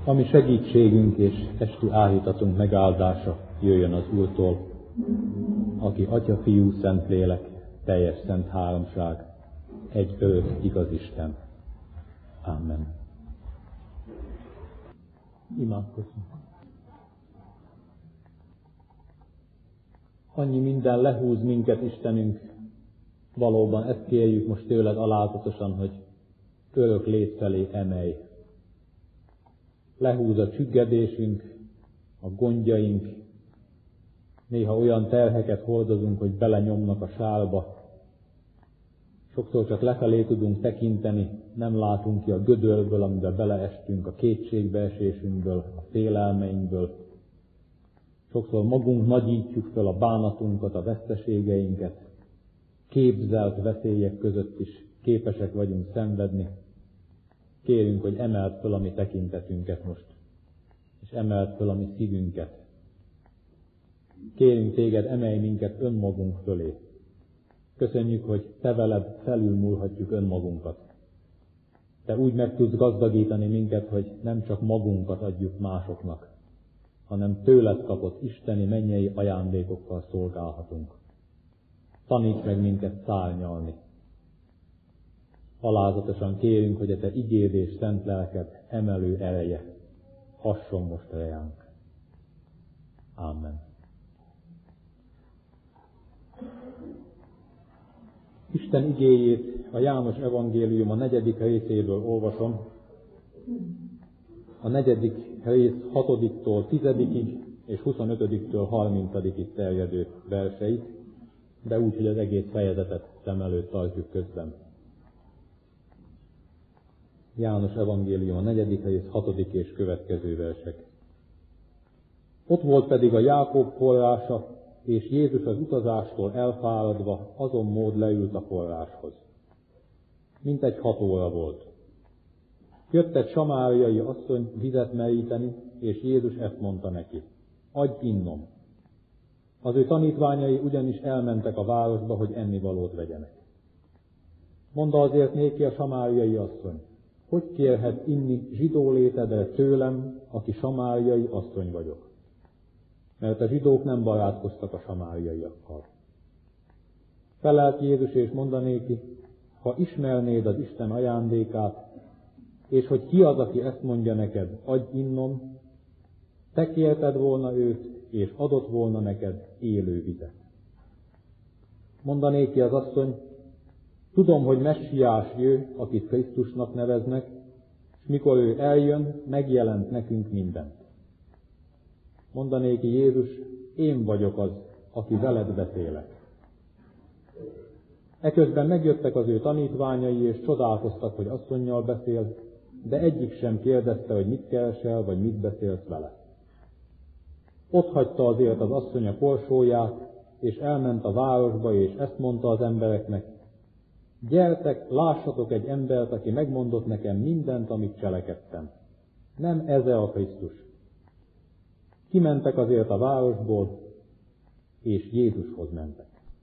Ami segítségünk és esti áhítatunk megáldása jöjjön az Úrtól, aki Atya, Fiú, Szentlélek, teljes szent háromság, egy örök igaz Isten. Amen. Imádkozzunk. Annyi minden lehúz minket, Istenünk, valóban ezt kérjük most tőled alázatosan, hogy örök lét felé emelj. Lehúz a csüggedésünk, a gondjaink, néha olyan terheket hordozunk, hogy belenyomnak a sálba. Sokszor csak lefelé tudunk tekinteni, nem látunk ki a gödörből, amiben beleestünk, a kétségbeesésünkből, a félelmeinkből. Sokszor magunk nagyítjuk fel a bánatunkat, a veszteségeinket. Képzelt veszélyek között is képesek vagyunk szenvedni. Kérünk, hogy emeld föl a mi tekintetünket most, és emeld föl a mi szívünket. Kérünk téged, emelj minket önmagunk fölé. Köszönjük, hogy te veled felülmúlhatjuk önmagunkat. Te úgy meg tudsz gazdagítani minket, hogy nem csak magunkat adjuk másoknak, hanem tőled kapott isteni, mennyei ajándékokkal szolgálhatunk. Taníts meg minket szárnyalni. Alázatosan kérünk, hogy a te igéd és szent lelked emelő ereje hasson most ránk. Amen. Isten igéjét a János evangélium a 4. részéből olvasom. A 4. rész 6-tól 10-ig és 25-től 30-ig terjedő verseit, de úgy, hogy az egész fejezetet szem előtt tartjuk közben. János evangélium a 4. rész 6. és következő versek. Ott volt pedig a Jákob forrása, és Jézus az utazástól elfáradva azon mód leült a forráshoz. Mintegy 6 óra volt. Jött egy samáriai asszony vizet meríteni, és Jézus ezt mondta neki: adj innom. Az ő tanítványai ugyanis elmentek a városba, hogy ennivalót vegyenek. Mondta azért néki a samáriai asszony: hogy kérhet inni zsidó létedre tőlem, aki samáriai asszony vagyok? Mert a zsidók nem barátkoztak a samáriaiakkal. Felelt Jézus és mondanéki: ha ismernéd az Isten ajándékát, és hogy ki az, aki ezt mondja neked, adj innom, te kérted volna őt, és adott volna neked élő vizet. Mondanéki az asszony: tudom, hogy messiás ő, akit Krisztusnak neveznek, és mikor ő eljön, megjelent nekünk mindent. Mondanéki Jézus: én vagyok az, aki veled beszélek. Eközben megjöttek az ő tanítványai, és csodálkoztak, hogy asszonnyal beszél, de egyik sem kérdezte, hogy mit keresel, vagy mit beszélsz vele. Ott hagyta azért az asszony a korsóját, és elment a városba, és ezt mondta az embereknek: gyertek, lássatok egy embert, aki megmondott nekem mindent, amit cselekedtem. Nem ez-e a Krisztus? Kimentek azért a városból, és Jézushoz mentek.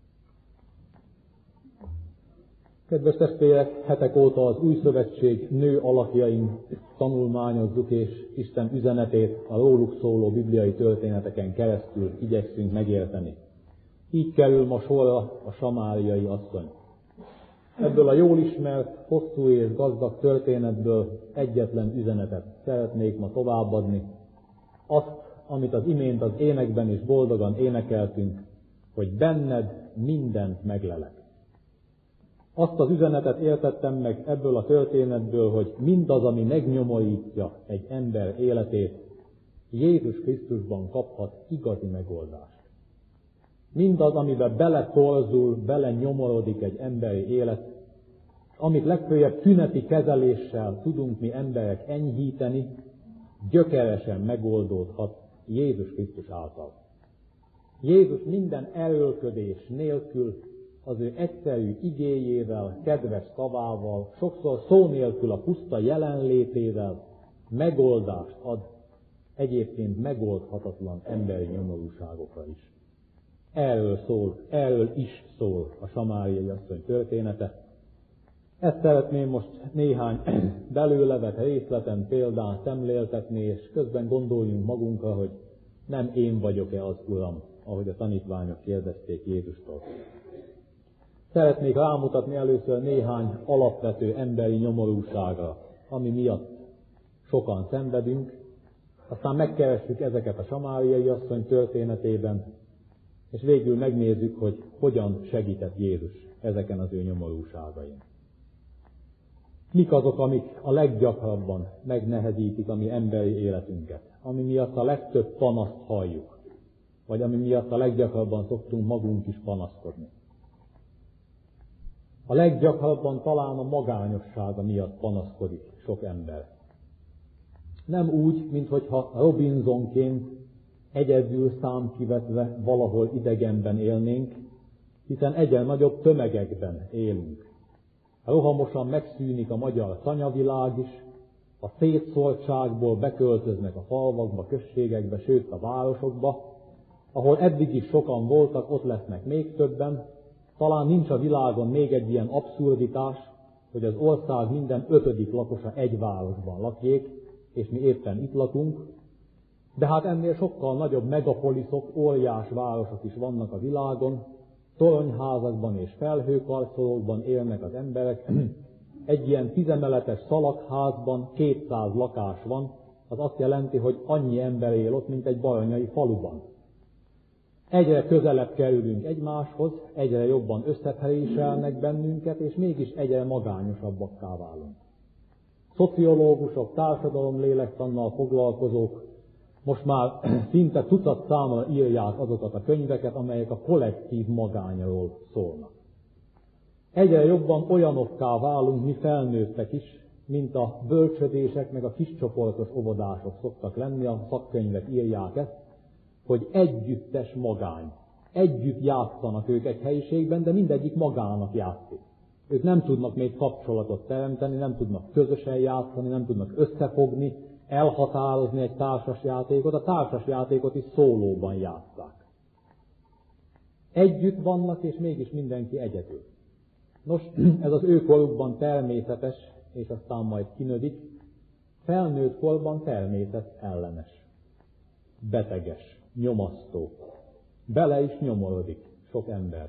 Kedves testvérek, hetek óta az Új Szövetség nő alakjain tanulmányozzuk, és Isten üzenetét a róluk szóló bibliai történeteken keresztül igyekszünk megérteni. Így kerül ma sorra a samáriai asszony. Ebből a jól ismert, hosszú és gazdag történetből egyetlen üzenetet szeretnék ma továbbadni. Azt, amit az imént az énekben is boldogan énekeltünk, hogy benned mindent meglelek. Azt az üzenetet értettem meg ebből a történetből, hogy mindaz, ami megnyomorítja egy ember életét, Jézus Krisztusban kaphat igazi megoldást. Mindaz, amiben beletorzul, belenyomorodik egy emberi élet, amit legfőjebb tüneti kezeléssel tudunk mi emberek enyhíteni, gyökeresen megoldódhat Jézus Krisztus által. Jézus minden erőlködés nélkül, az ő egyszerű igéjével, kedves szavával, sokszor szó nélkül a puszta jelenlétével megoldást ad egyébként megoldhatatlan emberi nyomorúságokra is. Erről is szól a samáriai asszony története. Ezt szeretném most néhány belőle vett részleten, példán szemléltetni, és közben gondoljunk magunkra, hogy nem én vagyok-e az Uram, ahogy a tanítványok kérdezték Jézustól. Szeretnék rámutatni először néhány alapvető emberi nyomorúságra, ami miatt sokan szenvedünk, aztán megkeressük ezeket a samáriai asszony történetében, és végül megnézzük, hogy hogyan segített Jézus ezeken az ő nyomorúságain. Mik azok, amik a leggyakrabban megnehezítik a mi emberi életünket, ami miatt a legtöbb panaszt halljuk, vagy ami miatt a leggyakrabban szoktunk magunk is panaszkodni. A leggyakrabban talán a magányossága miatt panaszkodik sok ember. Nem úgy, minthogyha Robinsonként egyedül számkivetve valahol idegenben élnénk, hiszen egyre nagyobb tömegekben élünk. Rohamosan megszűnik a magyar tanyavilág is, a szétszórtságból beköltöznek a falvakba, községekbe, sőt a városokba, ahol eddig is sokan voltak, ott lesznek még többen. Talán nincs a világon még egy ilyen abszurditás, hogy az ország minden 5. lakosa egy városban lakjék, és mi éppen itt lakunk, de hát ennél sokkal nagyobb megapoliszok, óriás városok is vannak a világon, toronyházakban és felhőkarcolókban élnek az emberek. Egy ilyen 10 emeletes szalagházban 200 lakás van, az azt jelenti, hogy annyi ember él ott, mint egy baranyai faluban. Egyre közelebb kerülünk egymáshoz, egyre jobban összepréselnek bennünket, és mégis egyre magányosabbakká válunk. Szociológusok, társadalomlélektannal foglalkozók most már szinte tucat számra írják azokat a könyveket, amelyek a kollektív magányról szólnak. Egyre jobban olyanokká válunk mi felnőttek is, mint a bölcsödések meg a kiscsoportos óvodások szoktak lenni, a szakkönyvek írják ezt, hogy együttes magány. Együtt játszanak ők egy helyiségben, de mindegyik magának játszik. Ők nem tudnak még kapcsolatot teremteni, nem tudnak közösen játszani, nem tudnak összefogni, elhatározni egy társasjátékot. A társasjátékot is szólóban játsszák. Együtt vannak, és mégis mindenki egyedül. Nos, ez az ő korukban természetes, és aztán majd kinödik, felnőtt korban természet ellenes, beteges, nyomasztó. Bele is nyomorodik sok ember.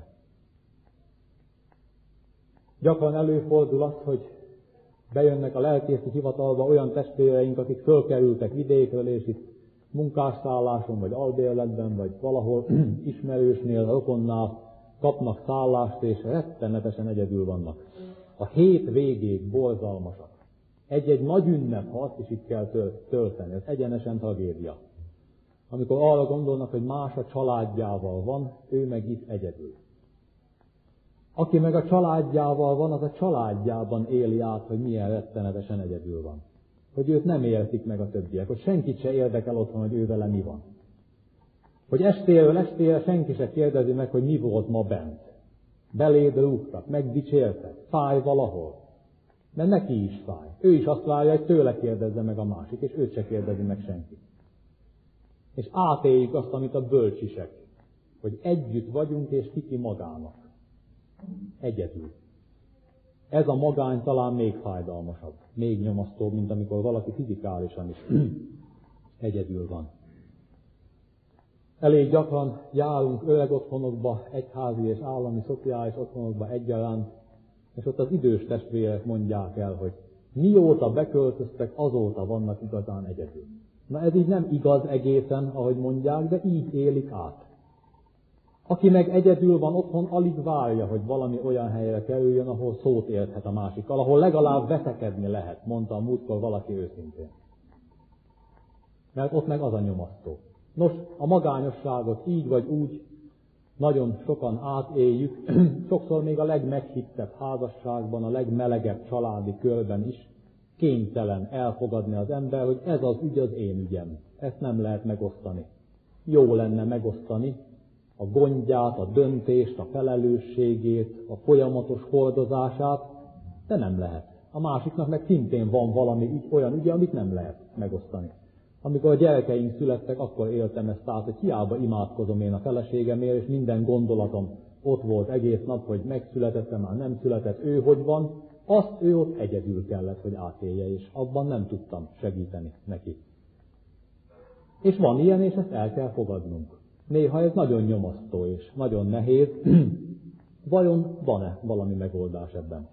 Gyakran előfordul az, hogy bejönnek a lelkészi hivatalba olyan testvéreink, akik fölkerültek vidékről, és itt munkásszálláson, vagy albérletben, vagy valahol ismerősnél, rokonnál kapnak szállást, és rettenetesen egyedül vannak. A hét végéig borzalmasak. Egy-egy nagy ünnep, ha azt is itt kell tölteni, ez egyenesen tragédia. Amikor arra gondolnak, hogy más a családjával van, ő meg itt egyedül. Aki meg a családjával van, az a családjában éli át, hogy milyen rettenetesen egyedül van. Hogy őt nem értik meg a többiek, hogy senkit se érdekel otthon, hogy ő vele mi van. Hogy estéről estére senki se kérdezi meg, hogy mi volt ma bent. Beléd rúgtak, megdicsértek, fáj valahol. Mert neki is fáj. Ő is azt várja, hogy tőle kérdezze meg a másik, és őt se kérdezi meg senki. És átéljük azt, amit a bölcsisek, hogy együtt vagyunk, és kiki magának. Egyedül. Ez a magány talán még fájdalmasabb, még nyomasztóbb, mint amikor valaki fizikálisan is egyedül van. Elég gyakran járunk öregotthonokba, egyházi és állami szociális otthonokba egyaránt, és ott az idős testvérek mondják el, hogy mióta beköltöztek, azóta vannak igazán egyedül. Na ez így nem igaz egészen, ahogy mondják, de így élik át. Aki meg egyedül van otthon, alig várja, hogy valami olyan helyre kerüljön, ahol szót érthet a másikkal, ahol legalább veszekedni lehet, mondta a múltkor valaki őszintén. Mert ott meg az a nyomasztó. Nos, a magányosságot így vagy úgy nagyon sokan átéljük, sokszor még a legmeghittebb házasságban, a legmelegebb családi körben is kénytelen elfogadni az ember, hogy ez az ügy az én ügyem. Ezt nem lehet megosztani. Jó lenne megosztani a gondját, a döntést, a felelősségét, a folyamatos hordozását, de nem lehet. A másiknak meg szintén van valami olyan ügye, amit nem lehet megosztani. Amikor a gyerekeink születtek, akkor éltem ezt át, hogy hiába imádkozom én a feleségemért, és minden gondolatom ott volt egész nap, hogy megszületett, már nem született, ő hogy van, Azt ő ott egyedül kellett, hogy átélje, és abban nem tudtam segíteni neki. És van ilyen, és ezt el kell fogadnunk. Néha ez nagyon nyomasztó és nagyon nehéz. Vajon van-e valami megoldás ebben?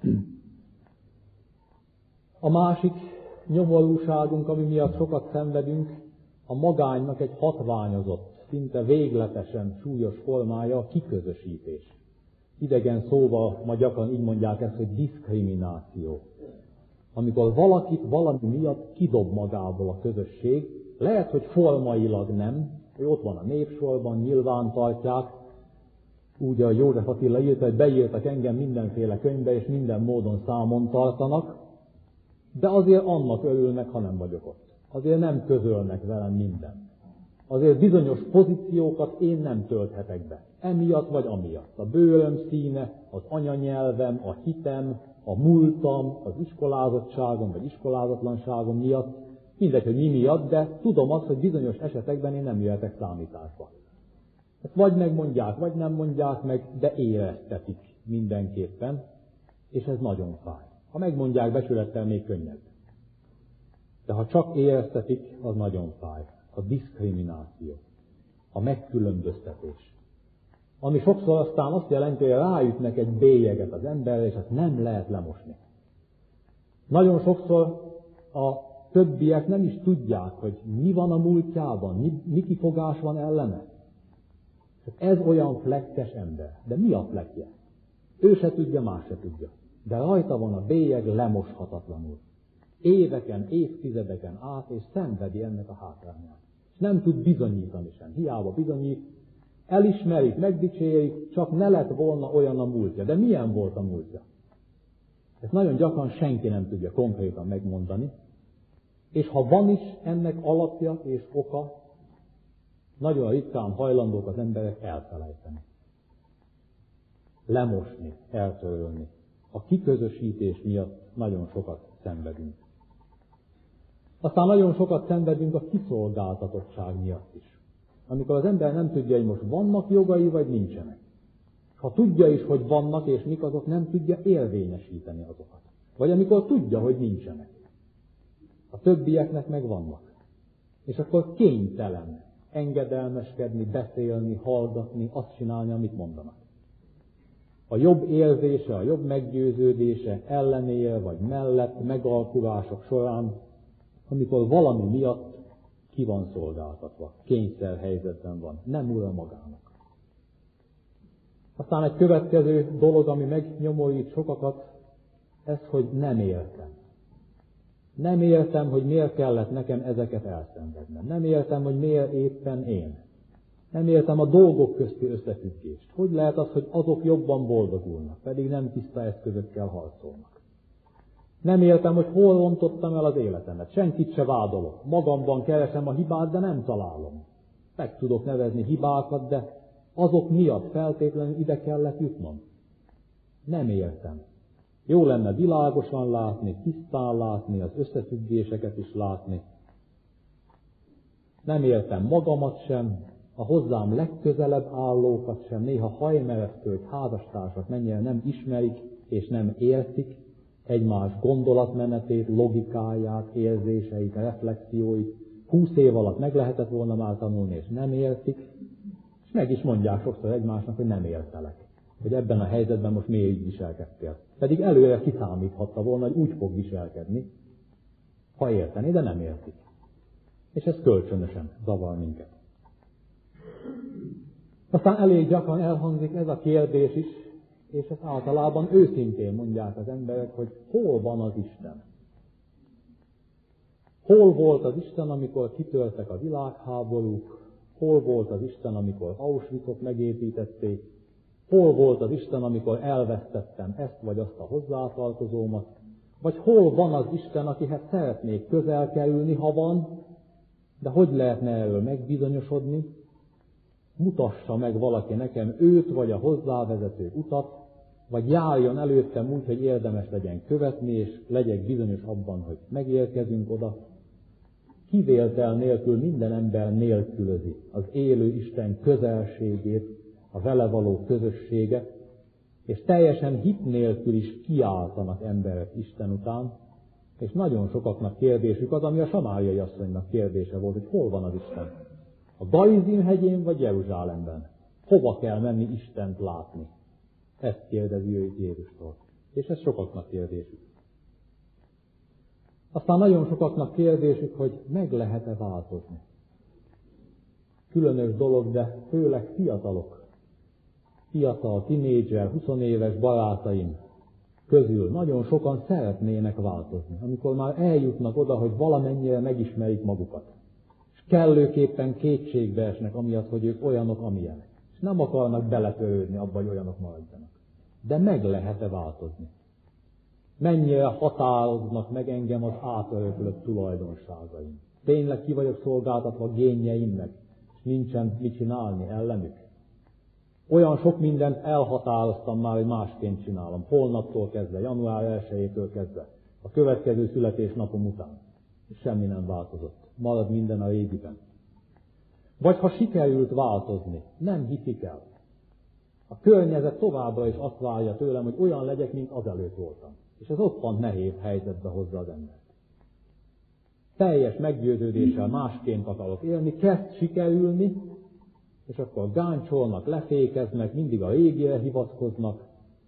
A másik nyomorúságunk, ami miatt sokat szenvedünk, a magánynak egy hatványozott, szinte végletesen súlyos formája a kiközösítés. Idegen szóval ma gyakran így mondják ezt, hogy diszkrimináció. Amikor valakit valami miatt kidob magából a közösség, lehet, hogy formailag nem, hogy ott van a népsorban, nyilván tartják, úgy a József Attila írta, hogy beírtak engem mindenféle könyvbe, és minden módon számon tartanak, de azért annak örülnek, ha nem vagyok ott. Azért nem közölnek velem mindent. Azért bizonyos pozíciókat én nem tölthetek be. Emiatt vagy amiatt. A bőröm színe, az anyanyelvem, a hitem, a múltam, az iskolázottságom vagy iskolázatlanságom miatt. Mindegy, hogy mi miatt, de tudom azt, hogy bizonyos esetekben én nem jöhetek számításba. Ezt vagy megmondják, vagy nem mondják meg, de éreztetik mindenképpen, és ez nagyon fáj. Ha megmondják becsülettel, még könnyebb. De ha csak éreztetik, az nagyon fáj. A diszkrimináció, a megkülönböztetés. Ami sokszor aztán azt jelenti, hogy ráütnek egy bélyeget az emberre, és azt nem lehet lemosni. Nagyon sokszor a többiek nem is tudják, hogy mi van a múltjában, mi kifogás van ellene. Ez olyan flekkes ember. De mi a flekkje? Ő se tudja, más se tudja. De rajta van a bélyeg lemoshatatlanul. Éveken, évtizedeken át, és szenvedi ennek a hátrányát. És nem tud bizonyítani sem. Hiába bizonyít, elismerik, megdicsérik, csak ne lett volna olyan a múltja. De milyen volt a múltja? Ezt nagyon gyakran senki nem tudja konkrétan megmondani. És ha van is ennek alapja és oka, nagyon ritkán hajlandók az emberek elfelejteni. Lemosni, eltörölni. A kiközösítés miatt nagyon sokat szenvedünk. Aztán nagyon sokat szenvedünk a kiszolgáltatottság miatt is. Amikor az ember nem tudja, hogy most vannak jogai, vagy nincsenek. Ha tudja is, hogy vannak, és mik azok, nem tudja érvényesíteni azokat. Vagy amikor tudja, hogy nincsenek. A többieknek meg vannak. És akkor kénytelen engedelmeskedni, beszélni, hallgatni, azt csinálni, amit mondanak. A jobb érzése, a jobb meggyőződése ellenére vagy mellett megalkulások során, amikor valami miatt ki van szolgáltatva, kényszerhelyzetben van, nem ura magának. Aztán egy következő dolog, ami megnyomorít sokakat, ez, hogy nem értem. Nem értem, hogy miért kellett nekem ezeket elszenvednem. Nem értem, hogy miért éppen én. Nem értem a dolgok közti összefüggést. Hogy lehet az, hogy azok jobban boldogulnak, pedig nem tiszta eszközökkel harcolnak. Nem értem, hogy hol rontottam el az életemet. Senkit se vádolok. Magamban keresem a hibát, de nem találom. Meg tudok nevezni hibákat, de azok miatt feltétlenül ide kellett jutnom. Nem értem. Jó lenne világosan látni, tisztán látni, az összefüggéseket is látni. Nem értem magamat sem, a hozzám legközelebb állókat sem, néha hajmeresztő, hogy házastársak mennyire nem ismerik és nem értik egymás gondolatmenetét, logikáját, érzéseit, reflexióit. 20 év alatt meg lehetett volna már tanulni, és nem értik, és meg is mondják sokszor egymásnak, hogy nem értelek. Hogy ebben a helyzetben most miért így viselkedtél. Pedig előre kiszámíthatta volna, hogy úgy fog viselkedni, ha érteni, de nem értik. És ez kölcsönösen zavar minket. Aztán elég gyakran elhangzik ez a kérdés is, és ezt általában őszintén mondják az emberek, hogy hol van az Isten? Hol volt az Isten, amikor kitörtek a világháborúk? Hol volt az Isten, amikor Auschwitzot megépítették? Hol volt az Isten, amikor elvesztettem ezt vagy azt a hozzátartozómat? Vagy hol van az Isten, akihez szeretnék közel kerülni, ha van, de hogy lehetne erről megbizonyosodni? Mutassa meg valaki nekem őt, vagy a hozzávezető utat, vagy járjon előttem úgy, hogy érdemes legyen követni, és legyek bizonyos abban, hogy megérkezünk oda. Kivétel nélkül minden ember nélkülözi az élő Isten közelségét, a vele való közösséget, és teljesen hit nélkül is kiáltanak emberek Isten után, és nagyon sokaknak kérdésük az, ami a samáriai asszonynak kérdése volt, hogy hol van az Isten. A Garizim hegyén vagy Jeruzsálemben? Hova kell menni Istent látni? Ezt kérdezi ő Jézustól. És ez sokaknak kérdésük. Aztán nagyon sokaknak kérdésük, hogy meg lehet-e változni. Különös dolog, de főleg fiatalok, fiatal, tinédzser, 20 éves barátaim közül nagyon sokan szeretnének változni, amikor már eljutnak oda, hogy valamennyire megismerik magukat. És kellőképpen kétségbe esnek amiatt, hogy ők olyanok, amilyenek. És nem akarnak beletörődni abba, hogy olyanok maradjanak. De meg lehet-e változni? Mennyire határoznak meg engem az átöröklött tulajdonságaim? Tényleg ki vagyok szolgáltatva génjeimnek, és nincsen mit csinálni ellenük? Olyan sok mindent elhatároztam már, hogy másként csinálom. Holnaptól kezdve, január 1-től kezdve, a következő születésnapom után. És semmi nem változott. Marad minden a régiben. Vagy ha sikerült változni, nem hiszik el. A környezet továbbra is azt várja tőlem, hogy olyan legyek, mint azelőtt voltam. És ez roppant nehéz helyzetbe hozza az embert. Teljes meggyőződéssel másként akarok élni, kezd sikerülni, és akkor gáncsolnak, lefékeznek, mindig a régire hivatkoznak.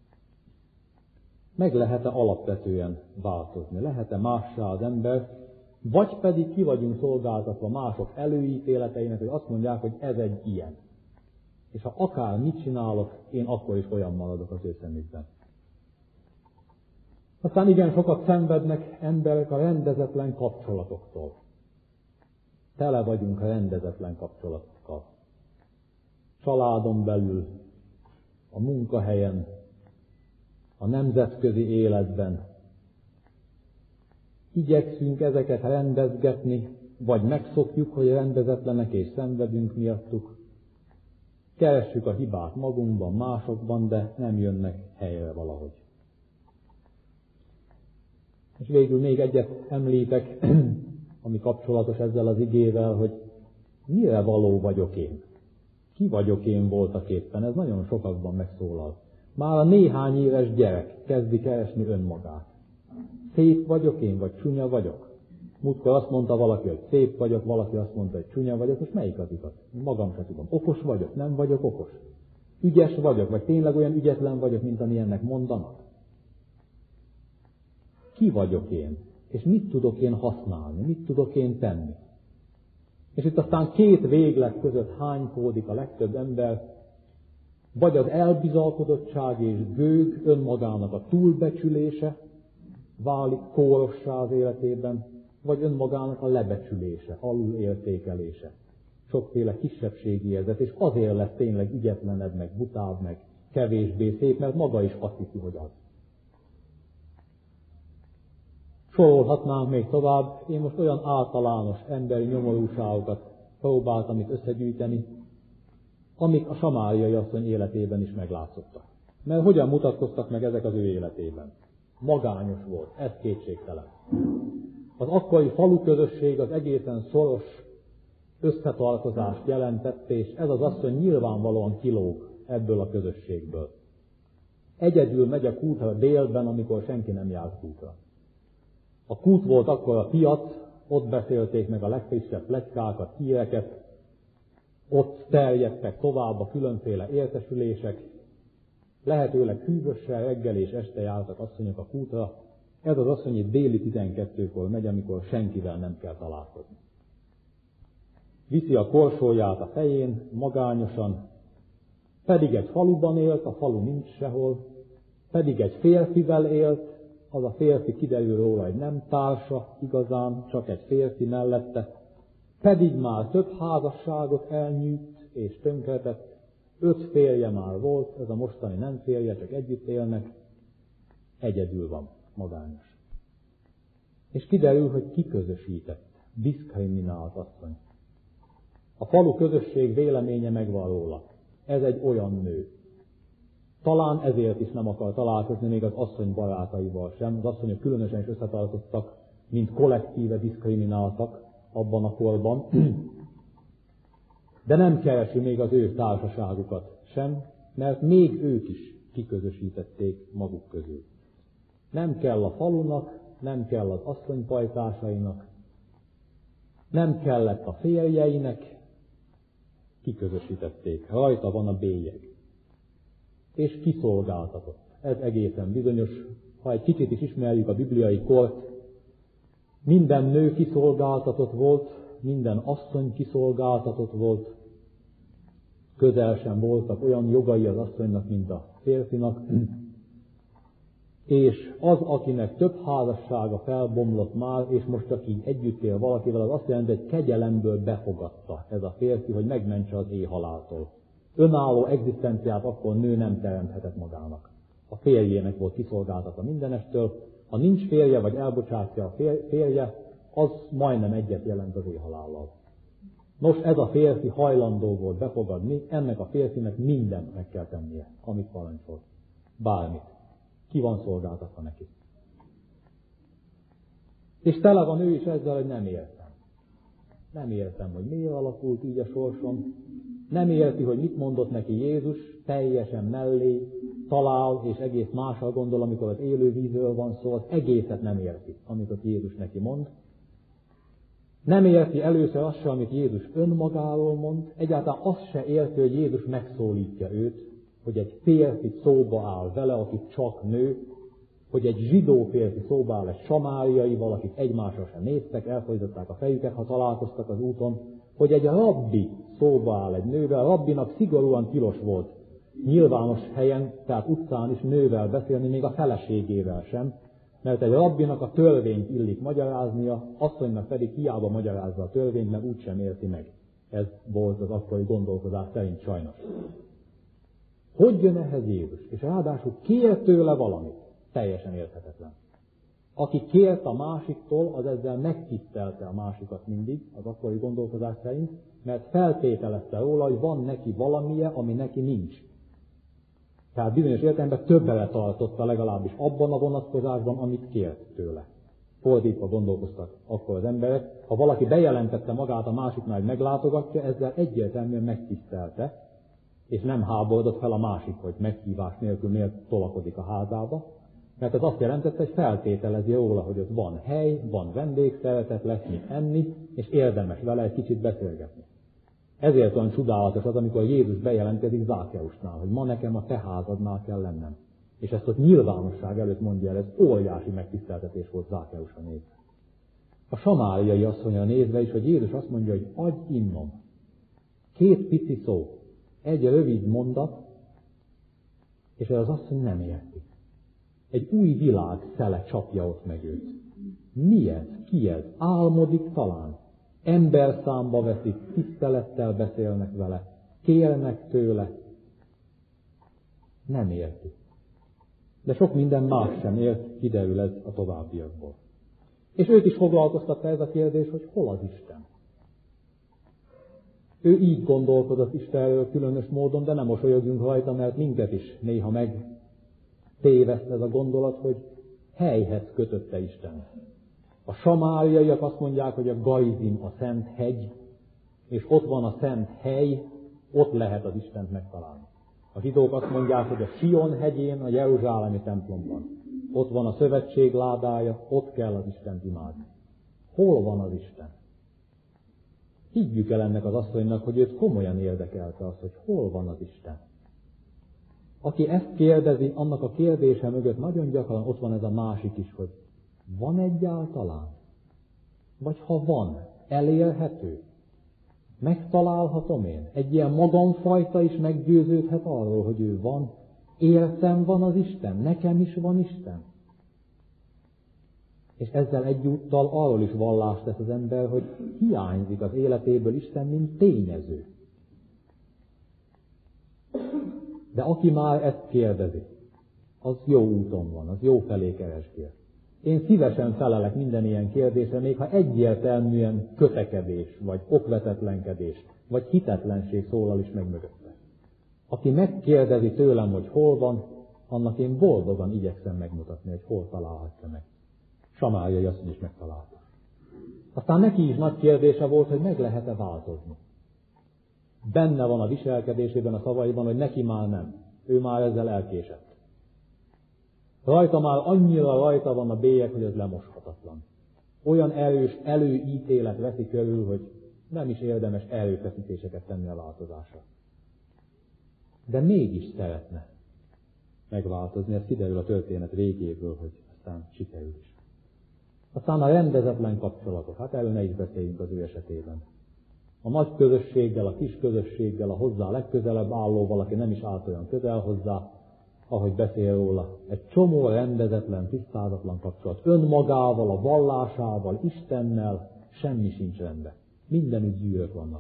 Meg lehet-e alapvetően változni? Lehet-e mássá az ember? Vagy pedig ki vagyunk szolgáltatva mások előítéleteinek, hogy azt mondják, hogy ez egy ilyen. És ha akár mit csinálok, én akkor is olyan maradok az ő szemükben. Aztán igen sokat szenvednek emberek a rendezetlen kapcsolatoktól. Tele vagyunk a rendezetlen kapcsolatokkal. Családon belül, a munkahelyen, a nemzetközi életben. Igyekszünk ezeket rendezgetni, vagy megszokjuk, hogy rendezetlenek és szenvedünk miattuk. Keressük a hibát magunkban, másokban, de nem jönnek helyre valahogy. És végül még egyet említek, ami kapcsolatos ezzel az igével, hogy mire való vagyok én? Ki vagyok én voltaképpen? Ez nagyon sokakban megszólal. Már a néhány éves gyerek kezdi keresni önmagát. Szép vagyok én, vagy csúnya vagyok? Múltkor azt mondta valaki, hogy szép vagyok, valaki azt mondta, hogy csúnya vagyok, most melyik az igaz? Magam sem tudom. Okos vagyok, nem vagyok okos? Ügyes vagyok, vagy tényleg olyan ügyetlen vagyok, mint amilyennek mondanak? Ki vagyok én? És mit tudok én használni? Mit tudok én tenni? És itt aztán két véglet között hánykódik a legtöbb ember, vagy az elbizalkodottság és gőg önmagának a túlbecsülése válik kórossá az életében, vagy önmagának a lebecsülése, alulértékelése. Sokféle kisebbségi érzet, és azért lesz tényleg ügyetlenebb, meg butább, meg kevésbé szép, mert maga is azt hiszi, hogy az. Sorolhatnánk még tovább, én most olyan általános emberi nyomorúságokat próbáltam itt összegyűjteni, amik a samáriai asszony életében is meglátszottak. Mert hogyan mutatkoztak meg ezek az ő életében? Magányos volt, ez kétségtelen. Az akkori faluközösség az egészen szoros összetartozást jelentett, és ez az asszony nyilvánvalóan kilóg ebből a közösségből. Egyedül megy a kútra délben, amikor senki nem jár kútra. A kút volt akkor a piac, ott beszélték meg a legfrissebb pletykákat, híreket, ott terjedtek tovább a különféle értesülések, lehetőleg hűvössel reggel és este jártak asszonyok a kútra. Ez az asszony itt déli 12-kor megy, amikor senkivel nem kell találkozni. Viszi a korsóját a fején, magányosan, pedig egy faluban élt, a falu nincs sehol, pedig egy férfivel élt, az a férfi kiderül róla, hogy nem társa igazán, csak egy férfi mellette, pedig már több házasságot elnyűjt és tönkretett, 5 férje már volt, ez a mostani nem férje, csak együtt élnek, egyedül van, magányos. És kiderül, hogy kiközösített, diszkriminált asszony. A falu közösség véleménye megvan róla. Ez egy olyan nő. Talán ezért is nem akar találkozni még az asszony barátaival sem. Az asszonyok különösen is összetartoztak, mint kollektíve diszkrimináltak abban a korban. De nem keresi még az ő társaságukat sem, mert még ők is kiközösítették maguk közül. Nem kell a falunak, nem kell az asszonypajtásainak, nem kellett a férjeinek, kiközösítették. Rajta van a bélyeg. És kiszolgáltatott. Ez egészen bizonyos. Ha egy kicsit is ismerjük a bibliai kort, minden nő kiszolgáltatott volt, minden asszony kiszolgáltatott volt, közel sem voltak olyan jogai az asszonynak, mint a férfinak, és az, akinek több házassága felbomlott már, és most csak így együtt él valakivel, az azt jelenti, hogy kegyelemből befogadta ez a férfi, hogy megmentse az éhhaláltól. Önálló egzisztenciát akkor nő nem teremthetett magának. A férjének volt kiszolgáltatva mindenestől, ha nincs férje, vagy elbocsátja a férje, az majdnem egyet jelent az éhhalállal. Nos, ez a férfi hajlandó volt befogadni, ennek a férfinek mindent meg kell tennie, amit parancsol. Bármit. Ki van szolgáltatva neki. És tele van ő is ezzel, hogy nem értem. Nem értem, hogy miért alakult így a sorsom. Nem érti, hogy mit mondott neki Jézus, teljesen mellé talál, és egész mással gondol, amikor az élő vízről van szó, az egészet nem érti, amit ott Jézus neki mond. Nem érti először azt se, amit Jézus önmagáról mond, egyáltalán azt se érti, hogy Jézus megszólítja őt, hogy egy férfi szóba áll vele, akit csak nő, hogy egy zsidó férfi szóba áll egy samáriaival, akik egymásra sem néztek, elfordították a fejüket, ha találkoztak az úton, hogy egy rabbi szóba áll egy nővel, a rabbinak szigorúan tilos volt nyilvános helyen, tehát utcán is nővel beszélni, még a feleségével sem, mert egy rabbinak a törvényt illik magyaráznia, asszonynak pedig hiába magyarázza a törvényt, mert úgysem érti meg. Ez volt az akkori gondolkodás szerint sajnos. Hogy jön ehhez Jézus? És ráadásul kér tőle valamit. Teljesen érthetetlen. Aki kért a másiktól, az ezzel megtisztelte a másikat mindig, az akkori gondolkodás szerint, mert feltételezte róla, hogy van neki valamije, ami neki nincs. Tehát bizonyos értelemben többele tartotta legalábbis abban a vonatkozásban, amit kért tőle. Fordítva gondolkoztak akkor az emberek. Ha valaki bejelentette magát a másiknál, hogy meglátogatja, ezzel egyértelműen megtisztelte, és nem háborodott fel a másik, hogy meghívás nélkül miért tolakodik a házába, mert ez azt jelentette, hogy feltételezi róla, hogy ott van hely, van vendégszeretet, lesz mit enni, és érdemes vele egy kicsit beszélgetni. Ezért olyan csodálatos az, amikor Jézus bejelentkezik Zákeusnál, hogy ma nekem a te házadnál kell lennem. És ezt ott nyilvánosság előtt mondja el, ez óriási megtiszteltetés volt Zákeusra nézve. A samáriai asszonyra nézve is, hogy Jézus azt mondja, hogy adj innom. 2 pici szó, egy rövid mondat, és ez az asszony nem érti. Egy új világ szele csapja ott meg őt. Mi ez? Ki ez? Álmodik talán? Ember számba veszik, tisztelettel beszélnek vele, kérnek tőle. Nem érti. De sok minden más sem ért, kiderül ez a továbbiakból. És őt is foglalkoztatta ez a kérdés, hogy hol az Isten. Ő így gondolkodott Istenről különös módon, de nem mosolyogjunk rajta, mert minket is néha megtéveszt ez a gondolat, hogy helyhez kötötte Isten. A samáriaiak azt mondják, hogy a Garizim a szent hegy, és ott van a szent hely, ott lehet az Istent megtalálni. A zsidók azt mondják, hogy a Sion hegyén, a jeruzsálemi templomban. Ott van a szövetség ládája, ott kell az Istent imádni. Hol van az Isten? Higgyük el ennek az asszonynak, hogy őt komolyan érdekelte az, hogy hol van az Isten. Aki ezt kérdezi, annak a kérdése mögött nagyon gyakran ott van ez a másik is, hogy van egyáltalán? Vagy ha van, elérhető? Megtalálhatom én? Egy ilyen magamfajta is meggyőződhet arról, hogy ő van. Értem van az Isten, nekem is van Isten. És ezzel egyúttal arról is vallást tesz az ember, hogy hiányzik az életéből Isten, mint tényező. De aki már ezt kérdezi, az jó úton van, az jó felé keresgél. Én szívesen felelek minden ilyen kérdésre, még ha egyértelműen kötekedés, vagy okvetetlenkedés, vagy hitetlenség szólal is meg mögötte. Aki megkérdezi tőlem, hogy hol van, annak én boldogan igyekszem megmutatni, hogy hol találhatja meg. Samáriai asszony is megtalálta. Aztán neki is nagy kérdése volt, hogy meg lehet-e változni. Benne van a viselkedésében, a szavaiban, hogy neki már nem. Ő már ezzel elkésett. Rajta már annyira rajta van a bélyeg, hogy ez lemoshatatlan. Olyan erős előítélet veszi körül, hogy nem is érdemes erőfeszítéseket tenni a változásra. De mégis szeretne megváltozni, ez kiderül a történet végéből, hogy aztán sikerül is. Aztán a rendezetlen kapcsolatok, hát erről ne is beszéljünk az ő esetében. A nagy közösséggel, a kis közösséggel, a hozzá legközelebb állóval, aki nem is állt olyan közel hozzá, ahogy beszél róla. Egy csomó rendezetlen, tisztázatlan kapcsolat. Önmagával, a vallásával, Istennel semmi sincs rendben. Mindenütt gyűrök vannak.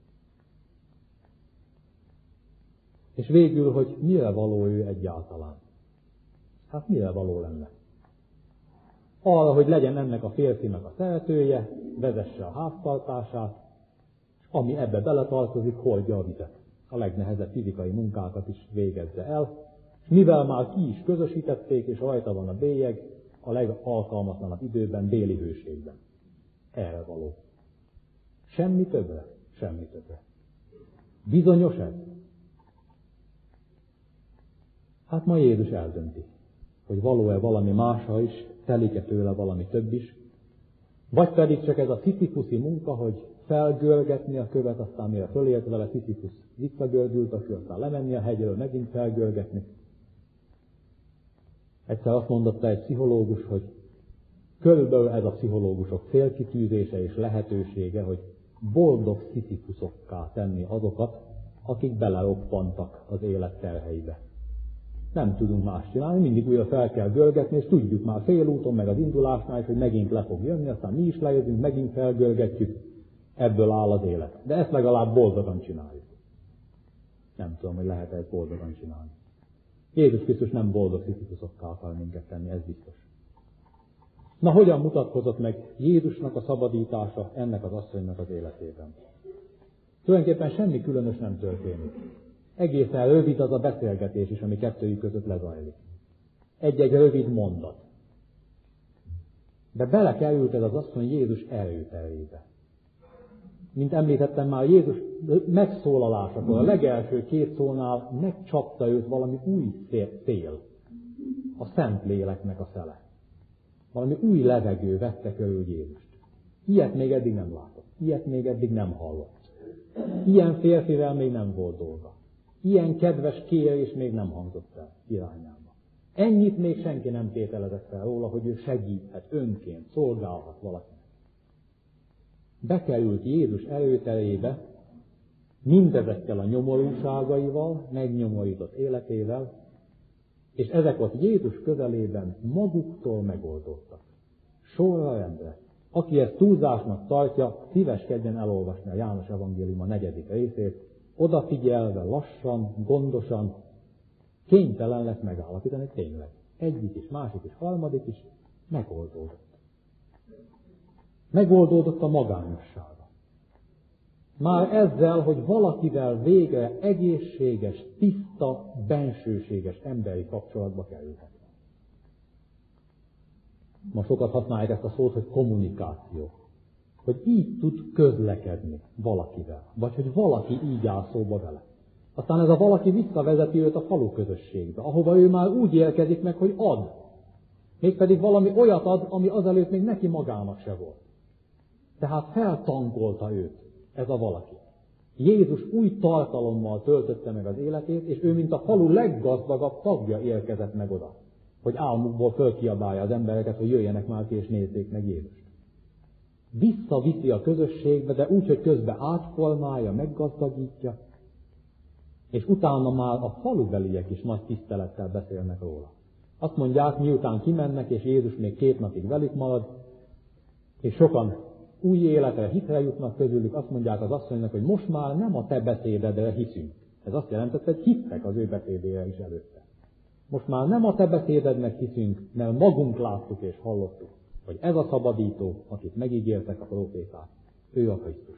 És végül, hogy mire való ő egyáltalán? Hát mire való lenne? Arra, hogy legyen ennek a férfinak a szeretője, vezesse a háztartását, és ami ebbe beletartozik, hordja a vizet. A legnehezebb fizikai munkákat is végezze el, és mivel már ki is közösítették, és rajta van a bélyeg, a legalkalmatlanabb időben, déli hőségben. Erre való. Semmi többre, semmi többre. Bizonyos ez? Hát ma Jézus eldönti, hogy való-e valami másra is, telik-e tőle valami több is, vagy pedig csak ez a sziszifuszi munka, hogy felgörgetni a követ, aztán mire fölért vele, Sziszifus visszagördült a kő, aztán lemenni a hegyről, megint felgörgetni. Egyszer azt mondotta egy pszichológus, hogy körülbelül ez a pszichológusok célkitűzése és lehetősége, hogy boldog sziszifusokká tenni azokat, akik beleroppantak az élet terheibe. Nem tudunk más csinálni, mindig újra fel kell görgetni, és tudjuk már félúton, meg az indulásnál is, hogy megint le fog jönni, aztán mi is lejövünk, megint felgörgetjük, ebből áll az élet. De ezt legalább boldogan csináljuk. Nem tudom, hogy lehet ezt boldogan csinálni. Jézus Krisztus nem boldog sziszifusokká akar minket tenni, ez biztos. Na, hogyan mutatkozott meg Jézusnak a szabadítása ennek az asszonynak az életében? Tulajdonképpen semmi különös nem történik. Egészen rövid az a beszélgetés is, ami kettőjük között lezajlik. Egy-egy rövid mondat. De belekerült ez az asszony Jézus erőterébe. Mint említettem már, Jézus megszólalásakor, a legelső két szónál megcsapta őt valami új szél. A Szentléleknek a szele. Valami új levegő vette körül Jézust. Ilyet még eddig nem látott. Ilyet még eddig nem hallott. Ilyen férfivel még nem volt dolga. Ilyen kedves kérés még nem hangzott el irányába. Ennyit még senki nem tételezett fel róla, hogy ő segíthet, önként, szolgálhat valakinek. Bekerült Jézus erőterébe mindezekkel a nyomorúságaival, megnyomorított életével, és ezek ott Jézus közelében maguktól megoldottak. Sorra rendre. Aki ezt túlzásnak tartja, szíveskedjen elolvasni a János Evangélium a 4. részét, odafigyelve, lassan, gondosan, kénytelen lesz megállapítani tényleg. Egyik is, másik is, harmadik is megoldódott. Megoldódott a magányossága. Már ezzel, hogy valakivel végre egészséges, tiszta, bensőséges emberi kapcsolatba kerülhet. Ma sokat használják ezt a szót, hogy kommunikáció. Hogy így tud közlekedni valakivel, vagy hogy valaki így áll szóba vele. Aztán ez a valaki visszavezeti őt a falu közösségbe, ahova ő már úgy érkezik meg, hogy ad. Mégpedig valami olyat ad, ami azelőtt még neki magának se volt. Tehát feltankolta őt ez a valaki. Jézus új tartalommal töltötte meg az életét, és ő, mint a falu leggazdagabb tagja érkezett meg oda, hogy álmukból fölkiabálja az embereket, hogy jöjjenek már ki és nézzék meg Jézust. Visszaviszi a közösségbe, de úgy, hogy közben átformálja, meggazdagítja, és utána már a falubeliek is nagy tisztelettel beszélnek róla. Azt mondják, miután kimennek, és Jézus még 2 napig velük marad, és sokan új életre, hitre jutnak közülük, azt mondják az asszonynak, hogy most már nem a te beszédedre hiszünk. Ez azt jelentette, hogy hittek az ő beszédére is előtte. Most már nem a te beszédednek hiszünk, mert magunk láttuk és hallottuk, hogy ez a szabadító, akit megígértek a próféták, ő a Krisztus.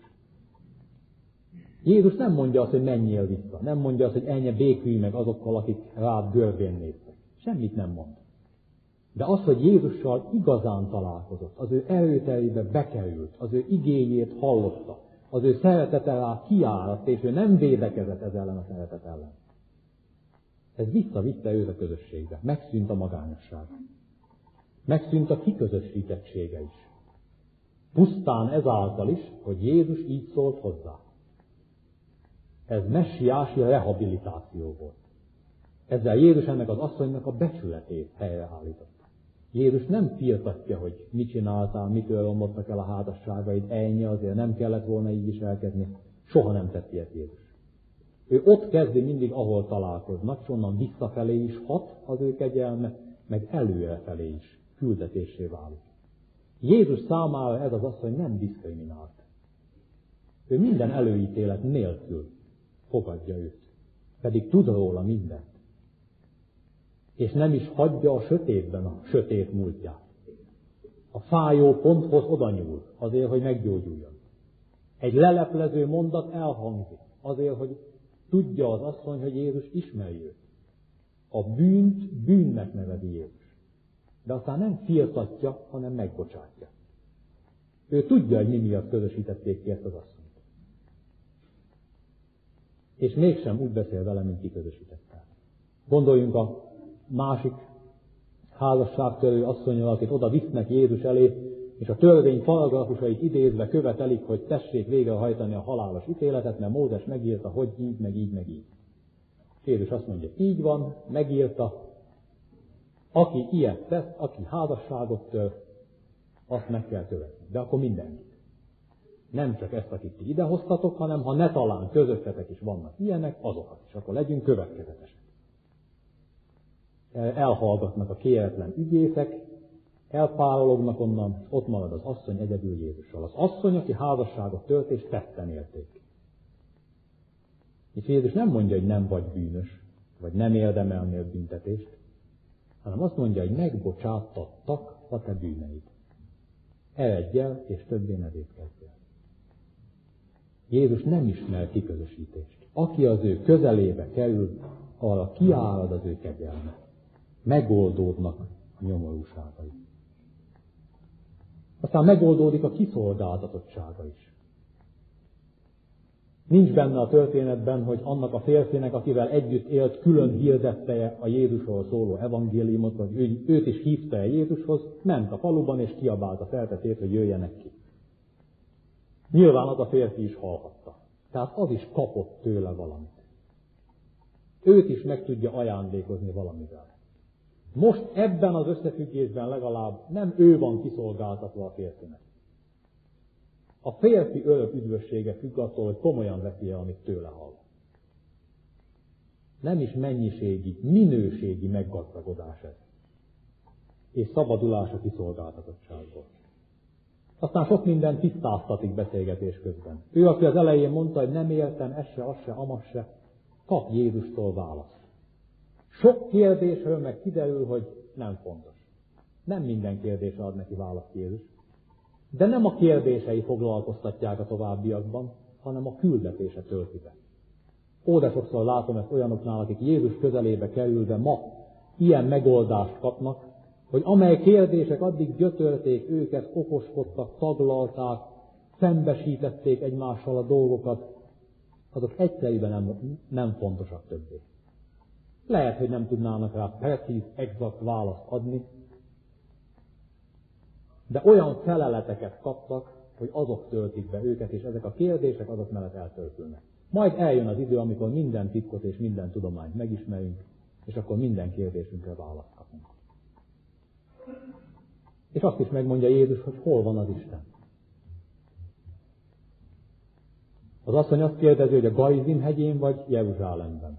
Jézus nem mondja azt, hogy menjél vissza, nem mondja azt, hogy ennyi békülj meg azokkal, akik rád görbén néztek. Semmit nem mond. De az, hogy Jézussal igazán találkozott, az ő erőterébe bekerült, az ő igényét hallotta, az ő szeretete rá kiáradt, és ő nem védekezett ez ellen a szeretet ellen. Ez visszavitte őt a közösségbe. Megszűnt a magányosság. Megszűnt a kiközösítettsége is. Pusztán ezáltal is, hogy Jézus így szólt hozzá. Ez messiási rehabilitáció volt. Ezzel Jézus ennek az asszonynak a becsületét helyreállította. Jézus nem tiltatja, hogy mit csináltál, mitől romlottak el a házasságaid, ennyi, azért nem kellett volna így viselkedni. Soha nem tett ilyet Jézus. Ő ott kezdi mindig, ahol találkoznak, és onnan visszafelé is hat az ő kegyelme, meg előrefelé is küldetésé válik. Jézus számára ez az asszony nem diszkriminált. Ő minden előítélet nélkül fogadja őt, pedig tud róla mindent. És nem is hagyja a sötétben a sötét múltját. A fájó ponthoz oda nyúl, azért, hogy meggyógyuljon. Egy leleplező mondat elhangzik, azért, hogy tudja az asszony, hogy Jézus ismeri őt. A bűnt bűnnek nevezi Jézus. De aztán nem firtatja, hanem megbocsátja. Ő tudja, hogy mi miatt közösítették ki ezt az asszonyt. És mégsem úgy beszél vele, mint ki közösítette. Gondoljunk a másik házasságtörő asszonnyal, akit oda visznek Jézus elé, és a törvény paragrafusait idézve követelik, hogy tessék végrehajtani a halálos ítéletet, mert Mózes megírta, hogy így, meg így, meg így. Jézus azt mondja, így van, megírta, aki ilyet tesz, aki házasságot tör, azt meg kell követni. De akkor mindenkit. Nem csak ezt, akit ti idehoztatok, hanem ha ne talán közöttetek is vannak ilyenek, azokat is. Akkor legyünk következetesek. Elhallgatnak a kéretlen ügyészek, elpárolognak onnan, és ott marad az asszony egyedül Jézussal. Az asszony, aki házasságot tört, és tetten élték. És Jézus nem mondja, hogy nem vagy bűnös, vagy nem érdemelnél büntetést, hanem azt mondja, hogy megbocsátattak a te bűneid. Eredj el, és többé ne vétkezzél. Jézus nem ismer kiközösítést. Aki az ő közelébe kerül, arra kiárad az ő kegyelme. Megoldódnak a nyomorúságai. Aztán megoldódik a kiszolgáltatottsága is. Nincs benne a történetben, hogy annak a férfinek, akivel együtt élt, külön hirdette a Jézusról szóló evangéliumot, vagy őt is hívta el Jézushoz, ment a faluban és kiabálta feltetét, hogy jöjjenek ki. Nyilván az a férfi is hallhatta. Tehát az is kapott tőle valamit. Őt is meg tudja ajándékozni valamivel. Most ebben az összefüggésben legalább nem ő van kiszolgáltatva a férfinek. A férfi örök üdvössége függ attól, hogy komolyan veszi el, amit tőle hall. Nem is mennyiségi, minőségi meggazdagodás ez. És szabadulás a kiszolgáltatottságból. Aztán sok minden tisztáztatik beszélgetés közben. Ő, aki az elején mondta, hogy nem értem, ez se, az se, amaz se, kap Jézustól választ. Sok kérdésről meg kiderül, hogy nem fontos. Nem minden kérdésre ad neki választ Jézus. De nem a kérdései foglalkoztatják a továbbiakban, hanem a küldetése tölti be. Óda sokszor látom ezt olyanoknál, akik Jézus közelébe kerülve ma ilyen megoldást kapnak, hogy amely kérdések addig gyötörték őket, okoskodtak, taglalták, szembesítették egymással a dolgokat, azok egyszerűen nem fontosak többé. Lehet, hogy nem tudnának rá precíz, exakt választ adni, de olyan feleleteket kaptak, hogy azok töltik be őket, és ezek a kérdések azok mellett eltöltülnek. Majd eljön az idő, amikor minden titkot és minden tudományt megismerünk, és akkor minden kérdésünkre választ kapunk. És azt is megmondja Jézus, hogy hol van az Isten. Az asszony azt kérdezi, hogy a Garizim hegyén vagy Jeruzsálemben.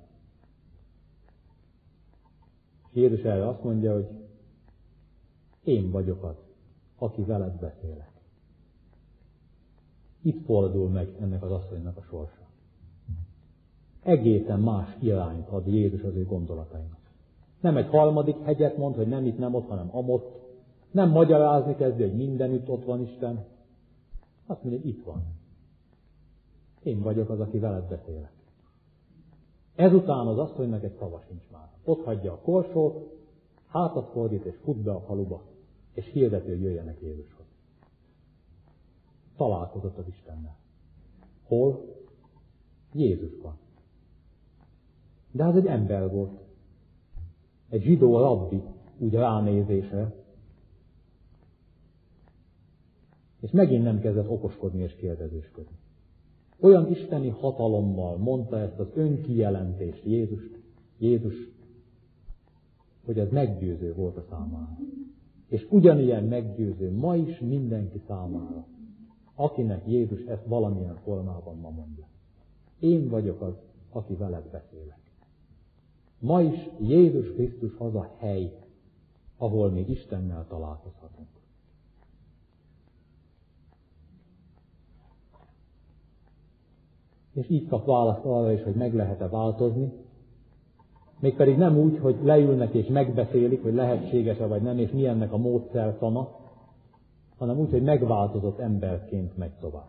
És Jézus erre azt mondja, hogy én vagyok az, aki veled beszélek. Itt fordul meg ennek az asszonynak a sorsa. Egészen más irányt ad Jézus az ő gondolatainak. Nem egy harmadik hegyet mond, hogy nem itt, nem ott, hanem amott. Nem magyarázni kezdi, hogy mindenütt ott van Isten. Azt mondja, hogy itt van. Én vagyok az, aki veled beszélek. Ezután az asszonynak egy szava sincs már. Ott hagyja a korsót, hátat fordít és fut be a faluba, és hirdeti, hogy jöjjenek Jézushoz. Találkozott az Istennel. Hol? Jézusban. De az egy ember volt. egy zsidó rabbi úgy ránézésre, és megint nem kezdett okoskodni és kérdezősködni. Olyan isteni hatalommal mondta ezt az önkijelentést Jézus, hogy ez meggyőző volt a számára. És ugyanilyen meggyőző ma is mindenki számára, akinek Jézus ezt valamilyen formában ma mondja. Én vagyok az, aki veled beszélek. Ma is Jézus Krisztus az a hely, ahol mi Istennel találkozhatunk. És így kap választ arra is, hogy meg lehet-e változni, mégpedig nem úgy, hogy leülnek és megbeszélik, hogy lehetséges-e vagy nem, és mi ennek a módszertana, hanem úgy, hogy megváltozott emberként megy tovább.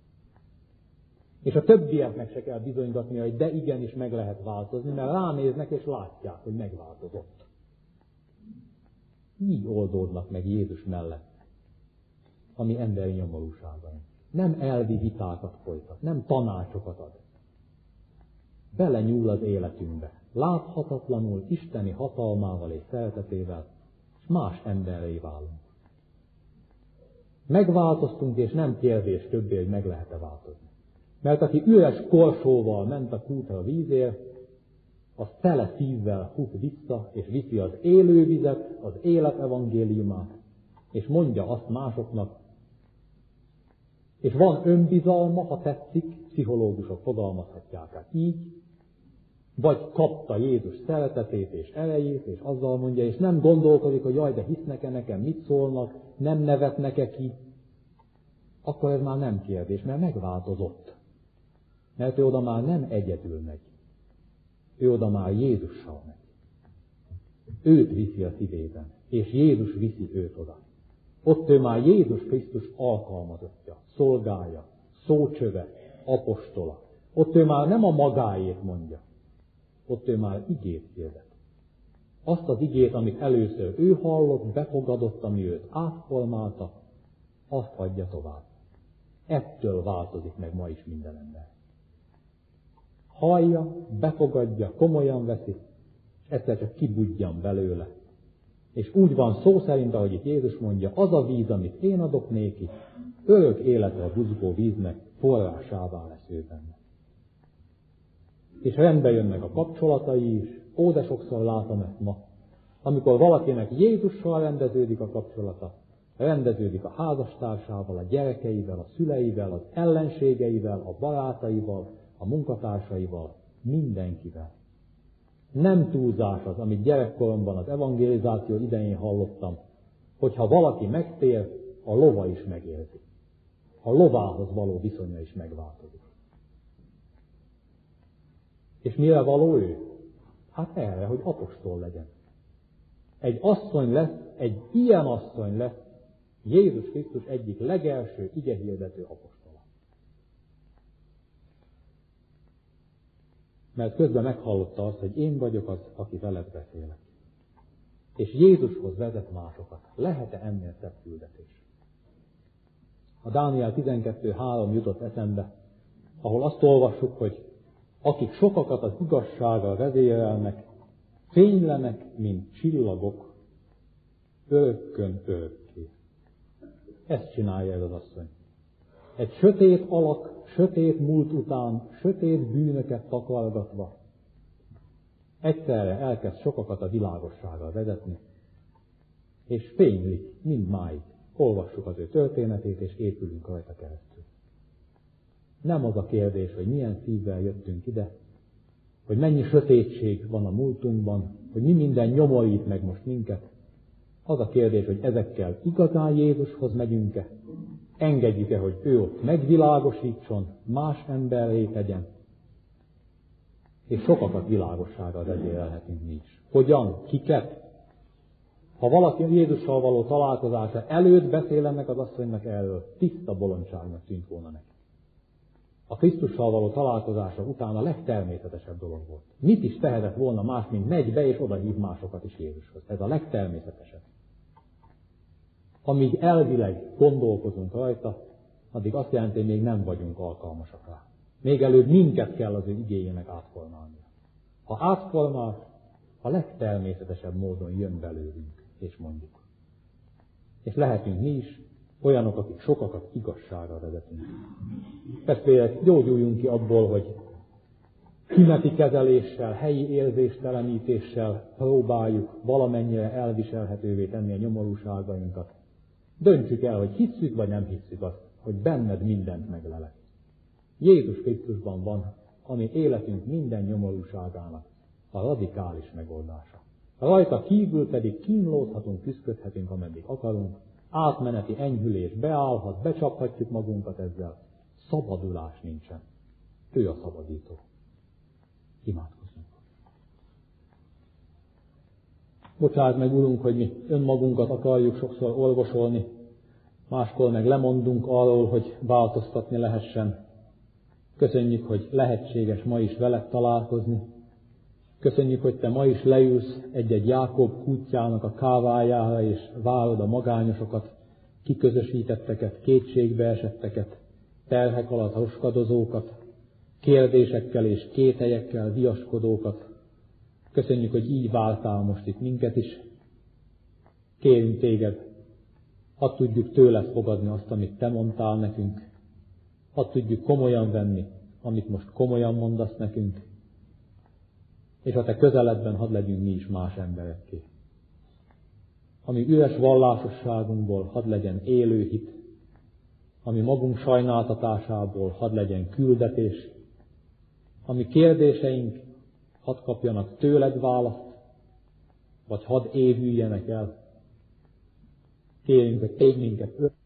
És a többieknek se kell bizonygatni, hogy de igenis meg lehet változni, mert ránéznek és látják, hogy megváltozott. Így oldódnak meg Jézus mellett, ami emberi nyomorúságaink. Nem elvi vitákat folytat, nem tanácsokat ad. Belenyúl az életünkbe, láthatatlanul isteni hatalmával és szeretetével, és más emberré válunk. Megváltoztunk, és nem kérdés többé, hogy meg lehet-e változni. Mert aki üres korsóval ment a kútra a vízért, az tele szívvel fut vissza, és viszi az élő vizet, az élet evangéliumát, és mondja azt másoknak, és van önbizalma, ha tetszik, pszichológusok fogalmazhatják át így, vagy kapta Jézus szeretetét és erejét, és azzal mondja, és nem gondolkodik, hogy jaj, de hisznek-e nekem, mit szólnak, nem nevetnek-e ki, akkor ez már nem kérdés, mert megváltozott. Mert ő oda már nem egyedül megy. Ő oda már Jézussal megy. Őt viszi a szívében, és Jézus viszi őt oda. Ott ő már Jézus Krisztus alkalmazottja, szolgája, szócsöve, apostola. Ott ő már nem a magáét mondja. Ott ő már igét hirdet. Azt az igét, amit először ő hallott, befogadott, ami őt átformálta, azt adja tovább. Ettől változik meg ma is minden ember. Hallja, befogadja, komolyan veszi, és egyszer csak kibudjan belőle. És úgy van szó szerint, ahogy itt Jézus mondja, az a víz, amit én adok néki, örök életre buzgó víznek forrásává lesz ő benne. És rendbe jönnek a kapcsolatai is, ó, de sokszor látom ezt ma, amikor valakinek Jézussal rendeződik a kapcsolata, rendeződik a házastársával, a gyerekeivel, a szüleivel, az ellenségeivel, a barátaival, a munkatársaival, mindenkivel. Nem túlzás az, amit gyerekkoromban az evangelizáció idején hallottam, hogyha valaki megtér, a lova is megérzi. A lovához való viszonya is megváltozik. És mire való ő? Hát erre, hogy apostol legyen. Egy asszony lesz, egy ilyen asszony lesz Jézus Krisztus egyik legelső igehirdető apostola. Mert közben meghallotta azt, hogy én vagyok az, aki veled beszélek. És Jézushoz vezet másokat. Lehet-e ennél szebb küldetés? A Dániel 12.3 jutott eszembe, ahol azt olvassuk, hogy akik sokakat az igazsággal vezérelnek, fénylenek, mint csillagok, örökkön örökké. Ezt csinálja ez az asszony. Egy sötét alak, sötét múlt után, sötét bűnöket takargatva, egyszerre elkezd sokakat a világossággal vezetni, és fénylik mindmáig. Olvassuk az ő történetét, és épülünk rajta keresztül. Nem az a kérdés, hogy milyen szívvel jöttünk ide, hogy mennyi sötétség van a múltunkban, hogy mi minden nyomorít meg most minket. Az a kérdés, hogy ezekkel igazán Jézushoz megyünk-e, engedjük-e, hogy ő ott megvilágosítson, más emberré tegyen, és sokakat világossággal vezérelhetünk mi is. Hogyan? Kiket? Ha valaki Jézussal való találkozása előtt beszél ennek az asszonynak erről, tiszta bolondságnak tűnt volna neki. A Krisztussal való találkozása után a legtermészetesebb dolog volt. Mit is tehetett volna más, mint megy be és odahív másokat is Jézushoz. Ez a legtermészetesebb. Amíg elvileg gondolkozunk rajta, addig azt jelenti, hogy még nem vagyunk alkalmasak rá. Még előbb minket kell az ő igéjének átformálnia. Ha átformál, a legtermészetesebb módon jön belőlünk, és mondjuk. És lehetünk mi is olyanok, akik sokakat igazságra vezetünk. Testvérek, gyógyuljunk ki abból, hogy tüneti kezeléssel, helyi érzéstelenítéssel próbáljuk valamennyire elviselhetővé tenni a nyomorúságainkat. Döntsük el, hogy hisszük vagy nem hisszük azt, hogy benned mindent meglelek. Jézus Krisztusban van, ami életünk minden nyomorúságának a radikális megoldása. Rajta kívül pedig kínlódhatunk, küszködhetünk, ameddig akarunk, átmeneti enyhülés beállhat, becsaphatjuk magunkat ezzel. Szabadulás nincsen. Ő a szabadító. Imádkozzunk. Bocsáss meg, Urunk, hogy mi önmagunkat akarjuk sokszor orvosolni, máskor meg lemondunk arról, hogy változtatni lehessen. Köszönjük, hogy lehetséges ma is veled találkozni. Köszönjük, hogy te ma is leülsz egy-egy Jákob kútjának a kávájára, és várod a magányosokat, kiközösítetteket, kétségbeesetteket, terhek alatt roskadozókat, kérdésekkel és kételyekkel viaskodókat. Köszönjük, hogy így vártál most itt minket is. Kérünk téged, hadd tudjuk tőled fogadni azt, amit te mondtál nekünk. Hadd tudjuk komolyan venni, amit most komolyan mondasz nekünk. És a te közeledben hadd legyünk mi is más emberekké. Ami üres vallásosságunkból hadd legyen élő hit, ami magunk sajnáltatásából hadd legyen küldetés, ami kérdéseink hadd kapjanak tőled választ, vagy hadd évüljenek el. Kérjünk, hogy tégy minket